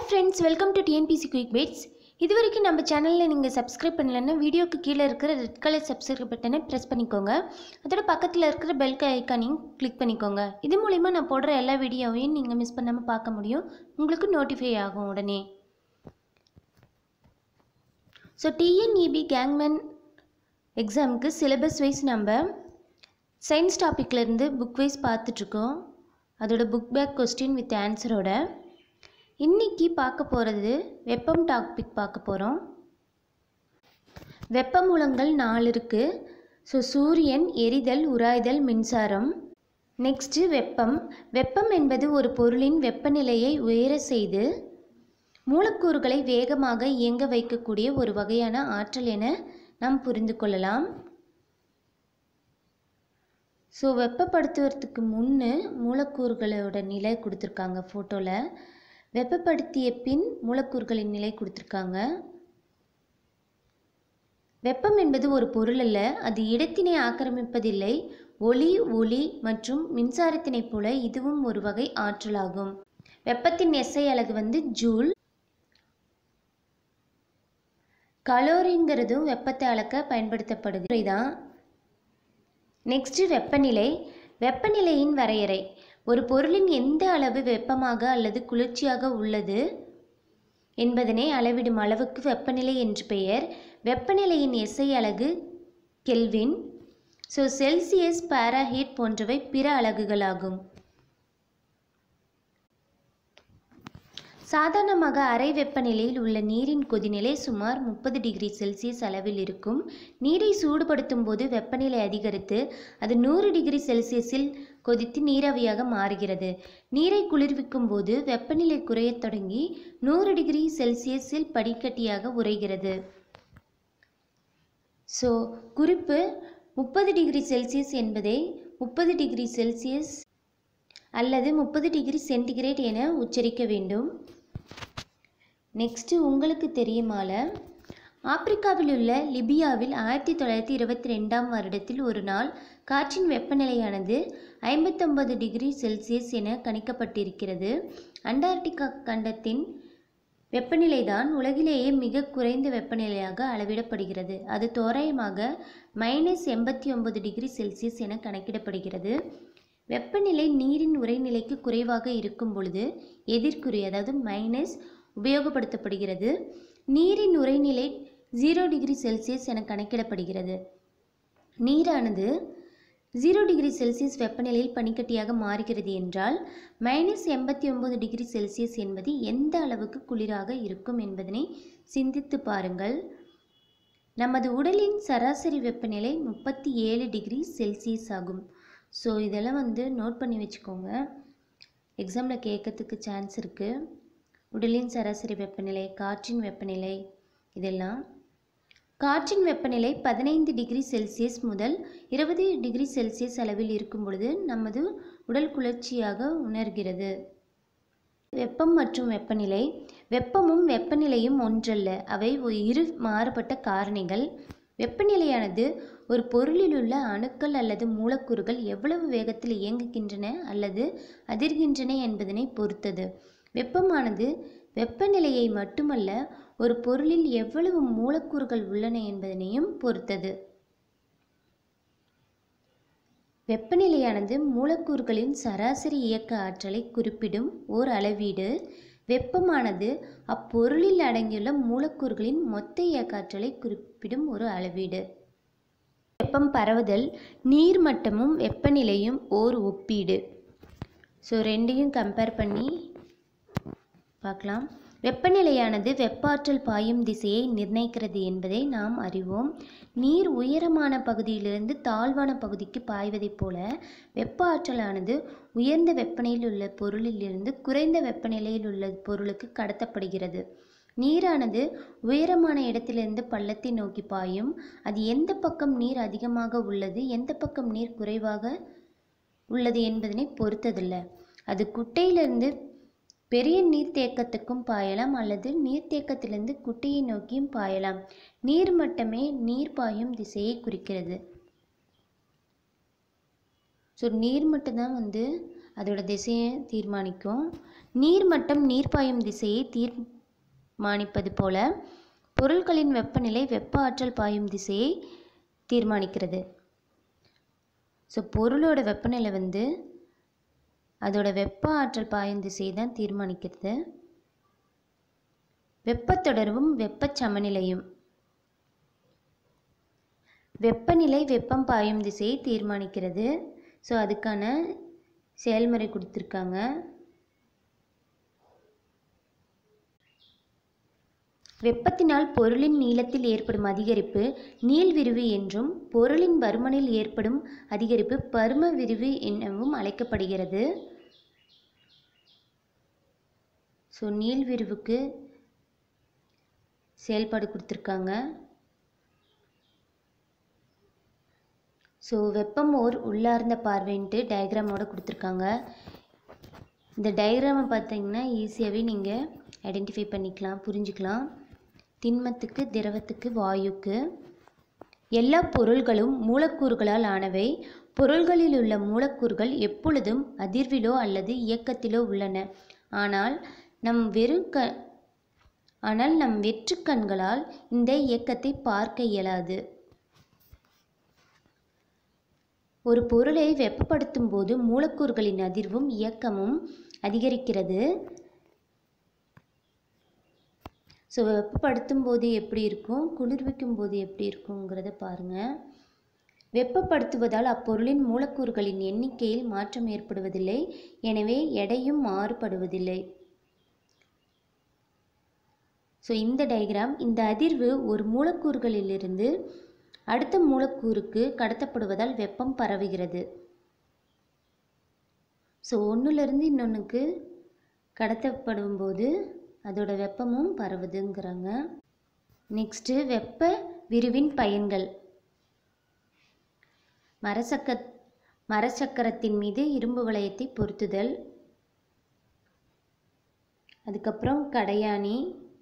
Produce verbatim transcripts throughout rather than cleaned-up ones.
friends, welcome to T N P C Quick Bits. இதுவரைக்கும் நம்ம சேனல்ல நீங்க subscribe பண்ணலன்னா வீடியோக்கு கீழ இருக்கிற ரெட் கலர் subscribe பட்டனை press பண்ணிக்கோங்க. அதோட பக்கத்துல இருக்கிற bell ஐகானையும் click பண்ணிக்கோங்க. இது மூலமா நான் போடுற எல்லா வீடியோவையும் நீங்க மிஸ் பண்ணாம பார்க்க முடியும். உங்களுக்கு notify ஆகும் உடனே. So T N E B Gangman எக்ஸாம்க்கு syllabus wise நம்ம science topicல இருந்து book wise பார்த்துட்டு இருக்கோம். அதோட book back question with answer ஓட இன்னைக்கு பார்க்க போறது வெப்பம் டாபிக் பார்க்க போறோம். வெப்ப மூலங்கள் நாலு இருக்கு. சோ சூரியன், எரிதல், உராய்தல், மின்சாரம். நெக்ஸ்ட் வெப்பம். வெப்பம் என்பது ஒரு பொருளின் வெப்பநிலையை உயர செய்து மூலக்கூறுகளை வேகமாக இயங்க வைக்கக்கூடிய ஒரு வகையான ஆற்றல் என நாம் புரிந்து கொள்ளலாம். சோ வெப்பப்படுத்துவதற்கு முன்ன மூலக்கூறுகளோட நிலை கொடுத்திருக்காங்க போட்டோல. வெப்பப்படுத்திய பின் மூலக்கூறுகளின் நிலை கொடுத்திருக்காங்க. வெப்பம் என்பது ஒரு பொருள் அல்ல, அது இடத்தினை ஆக்கிரமிப்பதில்லை. ஒளி, ஒளி மற்றும் மின்சாரத்தினை போல இதுவும் ஒரு வகை ஆற்றலாகும். வெப்பத்தின் எஸ்ஐ அலகு வந்து ஜூல். கலோரிங்கிறதும் வெப்பத்தை அளக்க பயன்படுத்தப்படுகிறது. நெக்ஸ்ட் வெப்பநிலை. வெப்பநிலையின் வரையறை. ஒரு பொருளின் எந்த அளவு வெப்பமாக அல்லது குளிர்ச்சியாக உள்ளது என்பதனை அளவிடும் அளவுக்கு வெப்பநிலை என்று பெயர். வெப்பநிலையின் எஸ்ஐ அலகு கெல்வின். ஸோ செல்சியஸ், பாராஹீட் போன்றவை பிற அலகுகளாகும். சாதாரணமாக அறை வெப்பநிலையில் உள்ள நீரின் கொதிநிலை சுமார் முப்பது டிகிரி செல்சியஸ் அளவில் இருக்கும். நீரை சூடுபடுத்தும் போது வெப்பநிலை அதிகரித்து அது நூறு டிகிரி செல்சியஸில் கொதித்து நீராவியாக மாறுகிறது. நீரை குளிர்விக்கும் போது வெப்பநிலை குறையத் தொடங்கி நூறு டிகிரி செல்சியஸில் படிக்கட்டியாக உறைகிறது. ஸோ குறிப்பு, முப்பது டிகிரி செல்சியஸ் என்பதை முப்பது டிகிரி செல்சியஸ் அல்லது முப்பது டிகிரி சென்டிகிரேட் என உச்சரிக்க வேண்டும். நெக்ஸ்ட் உங்களுக்கு தெரியுமால, ஆப்பிரிக்காவில் உள்ள லிபியாவில் ஆயிரத்தி தொள்ளாயிரத்தி இருபத்தி ரெண்டாம் வருடத்தில் ஒரு நாள் காற்றின் வெப்பநிலையானது ஐம்பத்தொன்பது டிகிரி செல்சியஸ் என கணிக்கப்பட்டிருக்கிறது. அண்டார்டிகா கண்டத்தின் வெப்பநிலைதான் உலகிலேயே மிக குறைந்த வெப்பநிலையாக அளவிடப்படுகிறது. அது தோராயமாக மைனஸ் எண்பத்தி ஒன்பது டிகிரி செல்சியஸ் என கணக்கிடப்படுகிறது. வெப்பநிலை நீரின் உறைநிலைக்கு குறைவாக இருக்கும் பொழுது எதிர்க்குறி, அதாவது மைனஸ் உபயோகப்படுத்தப்படுகிறது. நீரின் உறைநிலை ஜீரோ டிகிரி செல்சியஸ் என கணக்கிடப்படுகிறது. நீரானது ஜீரோ டிகிரி செல்சியஸ் வெப்பநிலையில் பனிக்கட்டியாக மாறுகிறது என்றால் மைனஸ் எண்பத்தி ஒன்பது டிகிரி செல்சியஸ் என்பது எந்த அளவுக்கு குளிராக இருக்கும் என்பதனை சிந்தித்து பாருங்கள். நமது உடலின் சராசரி வெப்பநிலை முப்பத்தி ஏழு டிகிரி செல்சியஸ் ஆகும். ஸோ இதெல்லாம் வந்து நோட் பண்ணி வச்சுக்கோங்க, எக்ஸாமில் கேட்கறதுக்கு சான்ஸ் இருக்குது. உடலின் சராசரி வெப்பநிலை, காற்றின் வெப்பநிலை, இதெல்லாம். காற்றின் வெப்பநிலை பதினைந்து டிகிரி செல்சியஸ் முதல் இருபது டிகிரி செல்சியஸ் அளவில் இருக்கும் பொழுது நமது உடல் குளிர்ச்சியாக உணர்கிறது. வெப்பம் மற்றும் வெப்பநிலை. வெப்பமும் வெப்பநிலையும் ஒன்றல்ல, அவை இரு மாறுபட்ட காரணிகள். வெப்பநிலையானது ஒரு பொருளில் உள்ள அணுக்கள் அல்லது மூலக்கூறுகள் எவ்வளவு வேகத்தில் இயங்குகின்றன அல்லது அதிர்கின்றன என்பதனை பொறுத்தது. வெப்பமானது வெப்பநிலையை மட்டுமல்ல, ஒரு பொருளில் எவ்வளவு மூலக்கூறுகள் உள்ளன என்பதனையும் பொறுத்தது. வெப்பநிலையானது மூலக்கூறுகளின் சராசரி இயக்க ஆற்றலை குறிப்பிடும் ஓர் அளவீடு. வெப்பமானது அப்பொருளில் அடங்கியுள்ள மூலக்கூறுகளின் மொத்த இயக்க ஆற்றலை குறிப்பிடும் ஒரு அளவீடு. வெப்பம் பரவுதல். நீர் மட்டமும் வெப்பநிலையும் ஓர் ஒப்பீடு. ஸோ ரெண்டையும் கம்பேர் பண்ணி பார்க்கலாம். வெப்பநிலையானது வெப்பாற்றல் பாயும் திசையை நிர்ணயிக்கிறது என்பதை நாம் அறிவோம். நீர் உயரமான பகுதியிலிருந்து தாழ்வான பகுதிக்கு பாய்வதைப் போல வெப்ப ஆற்றலானது உயர்ந்த வெப்பநிலையில் உள்ள பொருளில் இருந்து குறைந்த வெப்பநிலையில் உள்ள பொருளுக்கு கடத்தப்படுகிறது. நீரானது உயரமான இடத்திலிருந்து பள்ளத்தை நோக்கி பாயும். அது எந்த பக்கம் நீர் அதிகமாக உள்ளது, எந்த பக்கம் நீர் குறைவாக உள்ளது என்பதனை பொறுத்ததில்ல. அது குட்டையிலிருந்து பெரிய நீர்த்தேக்கத்துக்கும் பாயலாம் அல்லது நீர்த்தேக்கத்திலிருந்து குட்டையை நோக்கியும் பாயலாம். நீர் மட்டமே நீர் பாயும் திசையை குறிக்கிறது. ஸோ நீர் மட்டும்தான் வந்து அதோட திசையை தீர்மானிக்கும். நீர்மட்டம் நீர் பாயும் திசையை தீர்மானிப்பது போல பொருட்களின் வெப்பநிலை வெப்ப ஆற்றல் பாயும் திசையை தீர்மானிக்கிறது. ஸோ பொருளோட வெப்பநிலை வந்து அதோட வெப்ப ஆற்றல் பாயும் திசையை தான் தீர்மானிக்கிறது. வெப்பத்தொடர்பும் வெப்ப சமநிலையும் வெப்பநிலை வெப்பம் பாயும் திசையை தீர்மானிக்கிறது. ஸோ அதுக்கான செயல்முறை கொடுத்துருக்காங்க. வெப்பத்தினால் பொருளின் நீளத்தில் ஏற்படும் அதிகரிப்பு நீள்விரிவு என்றும் பொருளின் பருமனில் ஏற்படும் அதிகரிப்பு பரும விரிவு எனவும் அழைக்கப்படுகிறது. ஸோ நீள்விரிவுக்கு செயல்பாடு கொடுத்துருக்காங்க. ஸோ வெப்பம் ஓர் உள்ளார்ந்த பார்வைன்ட்டு டயக்ராமோட கொடுத்துருக்காங்க. இந்த டயக்ராமை பார்த்தீங்கன்னா ஈஸியாகவே நீங்கள் ஐடென்டிஃபை பண்ணிக்கலாம், புரிஞ்சுக்கலாம். திண்மத்துக்கு, திரவத்துக்கு, வாயுக்கு. எல்லா பொருள்களும் மூலக்கூறுகளால் ஆனவை. பொருள்களில் உள்ள மூலக்கூறுகள் எப்பொழுதும் அதிர்விலோ அல்லது இயக்கத்திலோ உள்ளன. ஆனால் நம் வெறும் க ஆனால் நம் வெற்று கண்களால் இந்த இயக்கத்தை பார்க்க இயலாது. ஒரு பொருளை வெப்பப்படுத்தும் போது மூலக்கூறுகளின் அதிர்வும் இயக்கமும் அதிகரிக்கிறது. ஸோ வெப்பப்படுத்தும் போது எப்படி இருக்கும், குளிர்விக்கும் போது எப்படி இருக்குங்கிறத பாருங்கள். வெப்பப்படுத்துவதால் அப்பொருளின் மூலக்கூறுகளின் எண்ணிக்கையில் மாற்றம் ஏற்படுவதில்லை. எனவே எடையும் மாறுபடுவதில்லை. ஸோ இந்த டயக்ராம், இந்த அதிர்வு ஒரு மூலக்கூறுகளிலிருந்து அடுத்த மூலக்கூறுக்கு கடத்தப்படுவதால் வெப்பம் பரவுகிறது. ஸோ ஒன்றுலேருந்து இன்னொன்றுக்கு கடத்தப்படும் போது அதோட வெப்பமும் பரவுதுங்கிறாங்க. நெக்ஸ்ட்டு வெப்ப விரிவின் பயன்கள். மரச்சக்க மரச்சக்கரத்தின் மீது இரும்பு வளையத்தை பொருத்துதல். அதுக்கப்புறம் கடையாணி.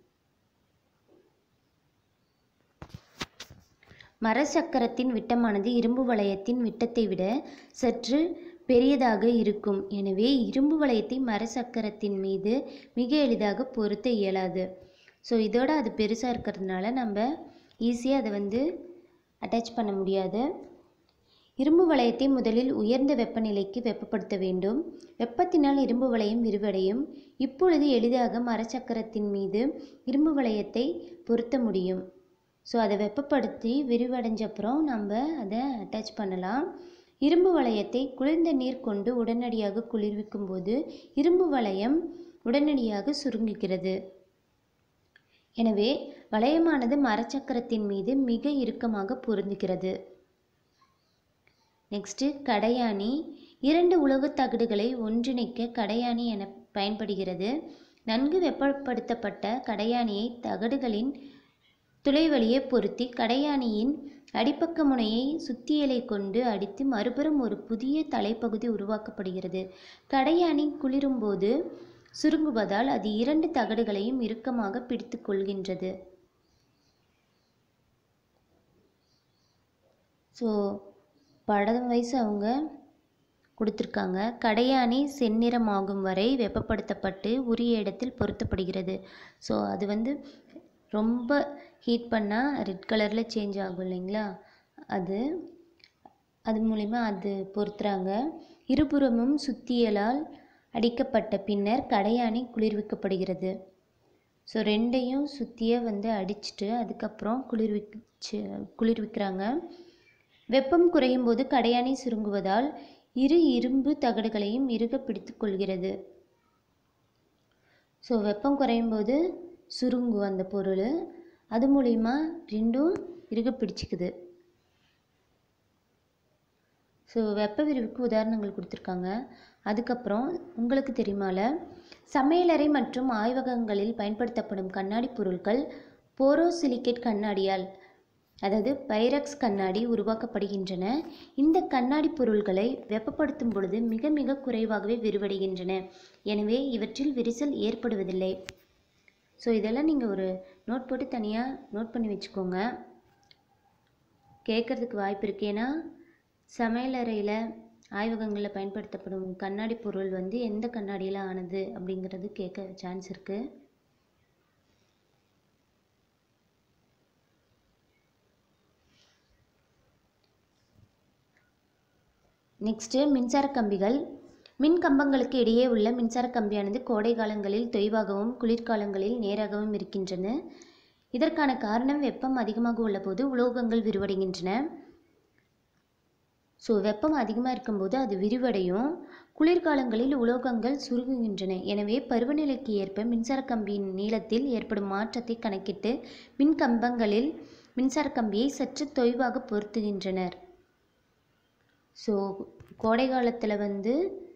மரச்சக்கரத்தின் விட்டமானது இரும்பு வளையத்தின் விட்டத்தை விட சற்று பெரியதாக இருக்கும். எனவே இரும்பு வளையத்தை மரச்சக்கரத்தின் மீது மிக எளிதாக பொருத்த இயலாது. ஸோ இதோட அது பெருசாக இருக்கிறதுனால நம்ம ஈஸியாக அதை வந்து அட்டாச் பண்ண முடியாது. இரும்பு வளையத்தை முதலில் உயர்ந்த வெப்பநிலைக்கு வெப்பப்படுத்த வேண்டும். வெப்பத்தினால் இரும்பு வளையம் விரிவடையும். இப்பொழுது எளிதாக மரச்சக்கரத்தின் மீது இரும்பு வளையத்தை பொருத்த முடியும். ஸோ அதை வெப்பப்படுத்தி விரிவடைஞ்ச அப்புறம் நம்ம அதை அட்டாச் பண்ணலாம். இரும்பு வளையத்தை குளிர்ந்த நீர் கொண்டு உடனடியாக குளிர்விக்கும் போது இரும்பு வளையம் உடனடியாக சுருங்குகிறது. எனவே வளையமானது மரச்சக்கரத்தின் மீது மிக இறுக்கமாக பொருந்துகிறது. நெக்ஸ்ட்டு கடையாணி. இரண்டு உலோக தகடுகளை ஒன்றிணைக்க கடையாணி என பயன்படுகிறது. நன்கு வெப்பப்படுத்தப்பட்ட கடையாணியை தகடுகளின் துளை வழியே பொருத்தி கடையாணியின் அடிப்பக்க முனையை சுத்தியலை கொண்டு அடித்து மறுபுறம் ஒரு புதிய தலைப்பகுதி உருவாக்கப்படுகிறது. கடையாணி குளிரும்போது சுருங்குவதால் அது இரண்டு தகடுகளையும் இறுக்கமாக பிடித்து கொள்கின்றது. ஸோ படம் வைஸ் அவங்க கொடுத்துருக்காங்க. கடையாணி செந்நிறமாகும் வரை வெப்பப்படுத்தப்பட்டு உரிய இடத்தில் பொருத்தப்படுகிறது. ஸோ அது வந்து ரொம்ப ஹீட் பண்ணால் ரெட் கலரில் சேஞ்ச் ஆகும் இல்லைங்களா, அது அது மூலிமா அது பொறுத்துறாங்க. இருபுறமும் சுத்தியலால் அடிக்கப்பட்ட பின்னர் கடையாணி குளிர்விக்கப்படுகிறது. ஸோ ரெண்டையும் சுற்றிய வந்து அடிச்சுட்டு அதுக்கப்புறம் குளிர்விச்சு குளிர்விக்கிறாங்க. வெப்பம் குறையும் போது கடையாணி சுருங்குவதால் இரு இரும்பு தகடுகளையும் இறுக பிடித்து கொள்கிறது. ஸோ வெப்பம் குறையும் போது சுருங்கும் அந்த பொருள், அது மூலிமா ரெண்டும் இறுக பிடிச்சிக்குது. ஸோ வெப்ப விரிவுக்கு உதாரணங்கள் கொடுத்துருக்காங்க. அதுக்கப்புறம் உங்களுக்கு தெரியுமால சமையலறை மற்றும் ஆய்வகங்களில் பயன்படுத்தப்படும் கண்ணாடி பொருட்கள் போரோசிலிகேட் கண்ணாடியால் அதாவது பைரக்ஸ் கண்ணாடி உருவாக்கப்படுகின்றன. இந்த கண்ணாடி பொருட்களை வெப்பப்படுத்தும் பொழுது மிக மிக குறைவாகவே விரிவடைகின்றன. எனவே இவற்றில் விரிசல் ஏற்படுவதில்லை. ஸோ இதெல்லாம் நீங்கள் ஒரு நோட் போட்டு தனியாக நோட் பண்ணி வச்சுக்கோங்க. கேட்குறதுக்கு வாய்ப்பு இருக்கு. ஏன்னா சமையலறையில் ஆய்வகங்களில் பயன்படுத்தப்படும் கண்ணாடி பொருள் வந்து எந்த கண்ணாடியில் ஆனது அப்படிங்கிறது கேட்க சான்ஸ் இருக்குது. நெக்ஸ்ட்டு மின்சார கம்பிகள். மின் கம்பங்களுக்கு இடையே உள்ள மின்சார கம்பியானது கோடை காலங்களில் தொய்வாகவும் குளிர்காலங்களில் நேராகவும் இருக்கின்றன. இதற்கான காரணம் வெப்பம் அதிகமாக உள்ள போது உலோகங்கள் விரிவடைகின்றன. ஸோ வெப்பம் அதிகமாக இருக்கும்போது அது விரிவடையும். குளிர்காலங்களில் உலோகங்கள் சுருங்குகின்றன. எனவே பருவநிலைக்கு ஏற்ப மின்சார கம்பியின் நீளத்தில் ஏற்படும் மாற்றத்தை கணக்கிட்டு மின் கம்பங்களில் மின்சார கம்பியை சற்று தொய்வாக பொருத்துகின்றனர். ஸோ கோடை காலத்தில் வந்து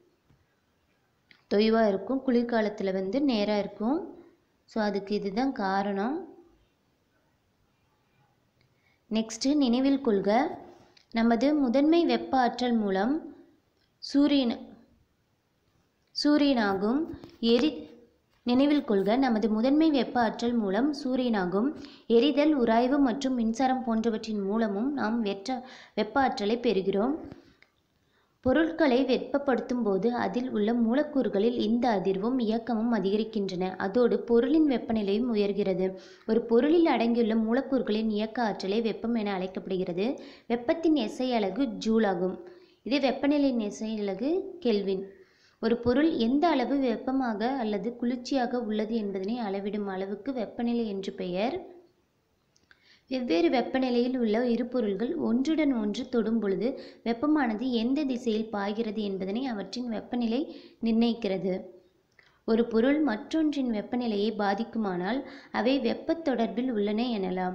தொய்வாக இருக்கும், குளிர்காலத்தில் வந்து நேராக இருக்கும். ஸோ அதுக்கு இதுதான் காரணம். நெக்ஸ்ட்டு நினைவில் கொள்க, நமது முதன்மை வெப்ப ஆற்றல் மூலம் சூரியன் சூரியனாகும் எரி நினைவில் கொள்க நமது முதன்மை வெப்ப ஆற்றல் மூலம் சூரியனாகும் எரிதல், உராய்வு மற்றும் மின்சாரம் போன்றவற்றின் மூலமும் நாம் வெற்ற வெப்ப ஆற்றலை பெறுகிறோம். பொருட்களை வெப்பப்படுத்தும் போது அதில் உள்ள மூலக்கூறுகளில் இந்த அதிர்வும் இயக்கமும் அதிகரிக்கின்றன. அதோடு பொருளின் வெப்பநிலையும் உயர்கிறது. ஒரு பொருளில் அடங்கியுள்ள மூலக்கூறுகளின் இயக்க ஆற்றலை வெப்பம் என அழைக்கப்படுகிறது. வெப்பத்தின் எஸ்ஐ அலகு ஜூல் ஆகும். இதே வெப்பநிலையின் எஸ்ஐ அலகு கெல்வின். ஒரு பொருள் எந்த அளவு வெப்பமாக அல்லது குளிர்ச்சியாக உள்ளது என்பதனை அளவிடும் அளவுக்கு வெப்பநிலை என்று பெயர். வெவ்வேறு வெப்பநிலையில் உள்ள இரு பொருள்கள் ஒன்றுடன் ஒன்று தொடும் பொழுது வெப்பமானது எந்த திசையில் பாய்கிறது என்பதனை அவற்றின் வெப்பநிலை நிர்ணயிக்கிறது. ஒரு பொருள் மற்றொன்றின் வெப்பநிலையை பாதிக்குமானால் அவை வெப்பத் தொடர்பில் உள்ளன எனலாம்.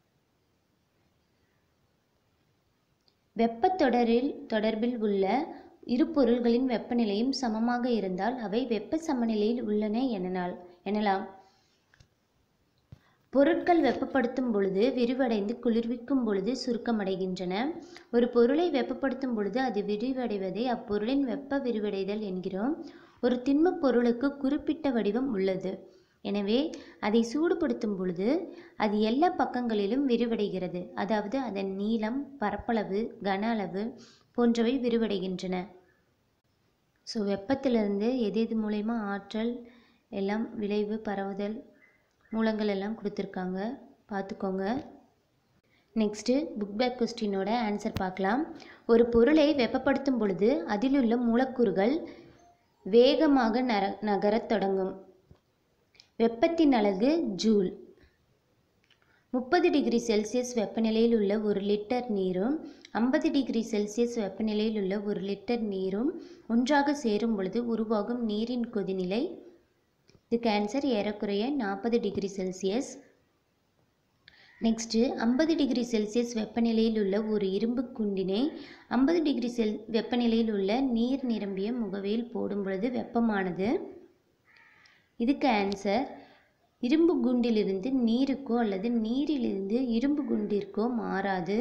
வெப்பத் தொடரில் தொடர்பில் உள்ள இரு பொருள்களின் வெப்பநிலையும் சமமாக இருந்தால் அவை வெப்ப சமநிலையில் உள்ளன எனனால் எனலாம். பொருட்கள் வெப்பப்படுத்தும் பொழுது விரிவடைந்து குளிர்விக்கும் பொழுது சுருக்கமடைகின்றன. ஒரு பொருளை வெப்பப்படுத்தும் பொழுது அது விரிவடைவதை அப்பொருளின் வெப்ப விரிவடைதல் என்கிறோம். ஒரு திண்மப் பொருளுக்கு குறிப்பிட்ட வடிவம் உள்ளது. எனவே அதை சூடுபடுத்தும் பொழுது அது எல்லா பக்கங்களிலும் விரிவடைகிறது. அதாவது அதன் நீளம், பரப்பளவு, கன அளவு போன்றவை விரிவடைகின்றன. ஸோ வெப்பத்திலிருந்து எது எது மூலயமா ஆற்றல் எல்லாம் விளைவு பரவுதல் மூலங்கள் எல்லாம் கொடுத்துருக்காங்க, பார்த்துக்கோங்க. நெக்ஸ்ட்டு புக் பேக் கொஸ்டினோட ஆன்சர் பார்க்கலாம். ஒரு பொருளை வெப்பப்படுத்தும் பொழுது அதிலுள்ள மூலக்கூறுகள் வேகமாக நர நகரத் தொடங்கும். வெப்பத்தின் அலகு ஜூல். முப்பது டிகிரி செல்சியஸ் வெப்பநிலையில் உள்ள ஒரு லிட்டர் நீரும் ஐம்பது டிகிரி செல்சியஸ் வெப்பநிலையில் உள்ள ஒரு லிட்டர் நீரும் ஒன்றாக சேரும் பொழுது உருவாகும் நீரின் கொதிநிலை. இதுக்கு ஆன்சர் ஏறக்குறைய நாற்பது டிகிரி செல்சியஸ். நெக்ஸ்ட்டு ஐம்பது டிகிரி செல்சியஸ் வெப்பநிலையில் உள்ள ஒரு இரும்பு குண்டினை ஐம்பது டிகிரி செல் வெப்பநிலையில் உள்ள நீர் நிரம்பிய முகவையில் போடும் பொழுது வெப்பமானது. இதுக்கு ஆன்சர் இரும்பு குண்டிலிருந்து நீருக்கோ அல்லது நீரிலிருந்து இரும்பு குண்டிற்கோ மாறாது.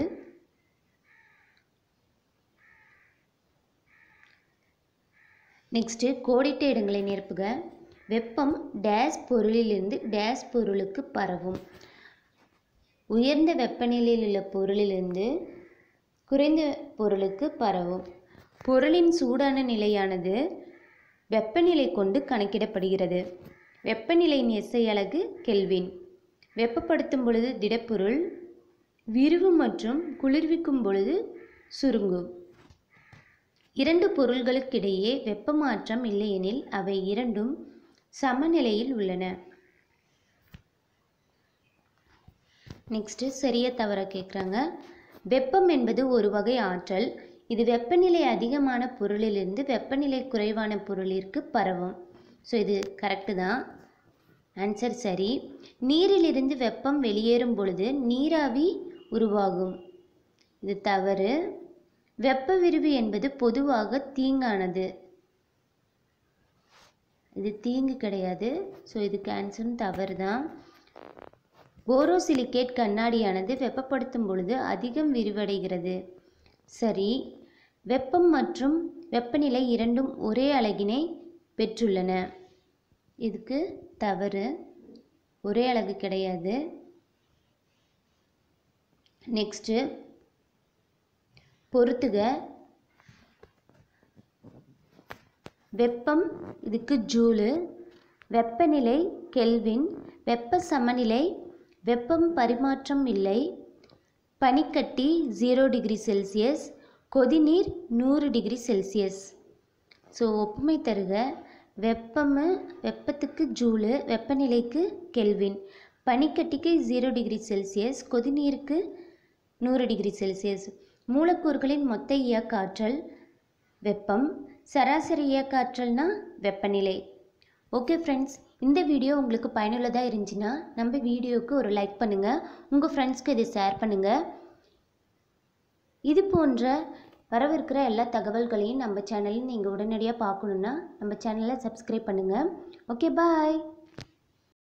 நெக்ஸ்ட்டு கோடிட்ட இடங்களை நிரப்புக. வெப்பம் டேஸ் பொருளிலிருந்து டேஸ் பொருளுக்கு பரவும். உயர்ந்த வெப்பநிலையில் உள்ள பொருளிலிருந்து குறைந்த பொருளுக்கு பரவும். பொருளின் சூடான நிலையானது வெப்பநிலை கொண்டு கணக்கிடப்படுகிறது. வெப்பநிலையின் எஸ்ஐ அலகு கெல்வின். வெப்பப்படுத்தும் பொழுது திடப்பொருள் விரிவு மற்றும் குளிர்விக்கும் பொழுது சுருங்கும். இரண்டு பொருள்களுக்கிடையே வெப்ப மாற்றம் இல்லையெனில் அவை இரண்டும் சமநிலையில் உள்ளன. நெக்ஸ்ட்டு சரியா தவற கேட்குறாங்க. வெப்பம் என்பது ஒரு வகை ஆற்றல். இது வெப்பநிலை அதிகமான பொருளிலிருந்து வெப்பநிலை குறைவான பொருளிற்கு பரவும். ஸோ இது கரெக்டு தான், ஆன்சர் சரி. நீரிலிருந்து வெப்பம் வெளியேறும் பொழுது நீராவி உருவாகும். இது தவறு. வெப்ப விரிவு என்பது பொதுவாக தீங்கானது. இது தீங்கு கிடையாது. ஸோ இதுக்கு ஆன்சரும் தவறு தான். போரோசிலிகேட் கண்ணாடியானது வெப்பப்படுத்தும் பொழுது அதிகம் விரிவடைகிறது. சரி. வெப்பம் மற்றும் வெப்பநிலை இரண்டும் ஒரே அலகினை பெற்றுள்ளன. இதுக்கு தவறு, ஒரே அலகு கிடையாது. நெக்ஸ்ட்டு பொறுத்துக. வெப்பம் இதுக்கு ஜூலு, வெப்பநிலை கெல்வின், வெப்ப சமநிலை வெப்பம் பரிமாற்றம் இல்லை, பனிக்கட்டி ஜீரோ டிகிரி செல்சியஸ், கொதிநீர் நூறு டிகிரி செல்சியஸ். ஸோ ஒப்புமை தருக. வெப்பம் வெப்பத்துக்கு ஜூலு, வெப்பநிலைக்கு கெல்வின், பனிக்கட்டிக்கு ஜீரோ டிகிரி செல்சியஸ், கொதிநீருக்கு நூறு டிகிரி செல்சியஸ். மூலக்கூறுகளின் மொத்த இயக்க ஆற்றல் வெப்பம், சராசரி இயக்க ஆற்றல்னா வெப்பநிலை. ஓகே ஃப்ரெண்ட்ஸ், இந்த வீடியோ உங்களுக்கு பயனுள்ளதாக இருந்துச்சுன்னா நம்ம வீடியோவுக்கு ஒரு லைக் பண்ணுங்கள், உங்கள் ஃப்ரெண்ட்ஸ்க்கு இதை ஷேர் பண்ணுங்கள். இது போன்ற வரவிருக்கிற எல்லா தகவல்களையும் நம்ம சேனலில் நீங்கள் உடனடியாக பார்க்கணுன்னா நம்ம சேனலை சப்ஸ்கிரைப் பண்ணுங்கள். ஓகே, பாய்.